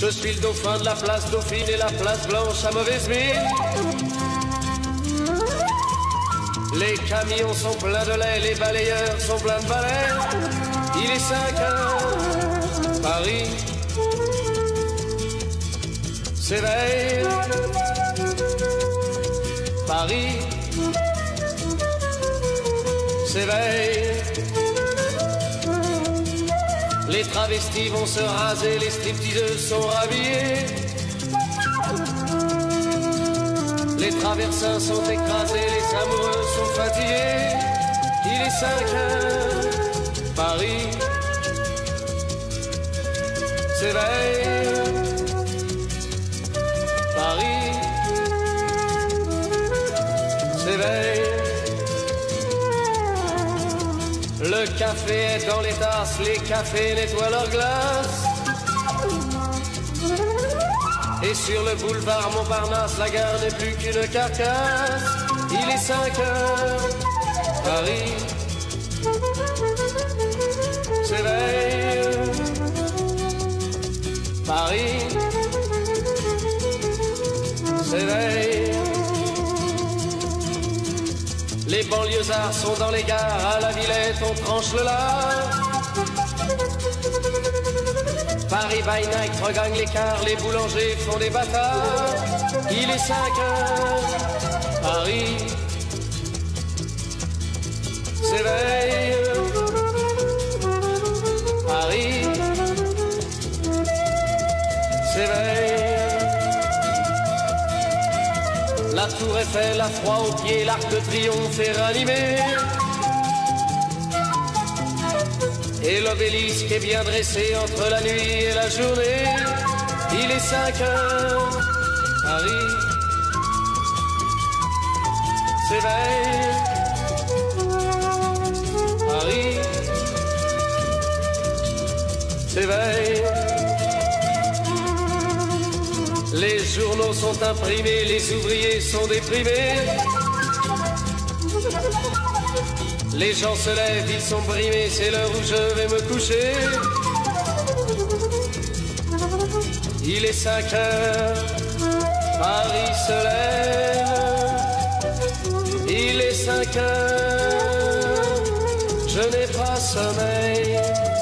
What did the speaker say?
Je suis le dauphin de la place Dauphine et la place Blanche à mauvaise mine. Les camions sont pleins de lait, les balayeurs sont pleins de balais. Il est 5 heures, Paris s'éveille. Paris s'éveille. Les travestis vont se raser, les stripteaseuses sont rhabillées. Les traversins sont écrasés, les amoureux sont fatigués. Il est 5 heures, Paris s'éveille. Paris s'éveille. Le café est dans les tasses, les cafés nettoient leurs glaces. Et sur le boulevard Montparnasse, la gare n'est plus qu'une carcasse. Il est 5 heures, Paris s'éveille. Paris s'éveille. Les banlieusards sont dans les gares, à la Villette on tranche le lard. Paris by night regagne l'écart, les boulangers font des bâtards. Il est 5 heures, Paris s'éveille. Paris s'éveille. La tour Eiffel a froid aux pieds, l'Arc de Triomphe est ranimé. Et l'obélisque est bien dressé entre la nuit et la journée. Il est 5 heures, Paris s'éveille. Paris s'éveille. Les journaux sont imprimés, les ouvriers sont déprimés. Les gens se lèvent, ils sont brimés, c'est l'heure où je vais me coucher. Il est 5 heures, Paris se lève. Il est 5 heures, je n'ai pas sommeil.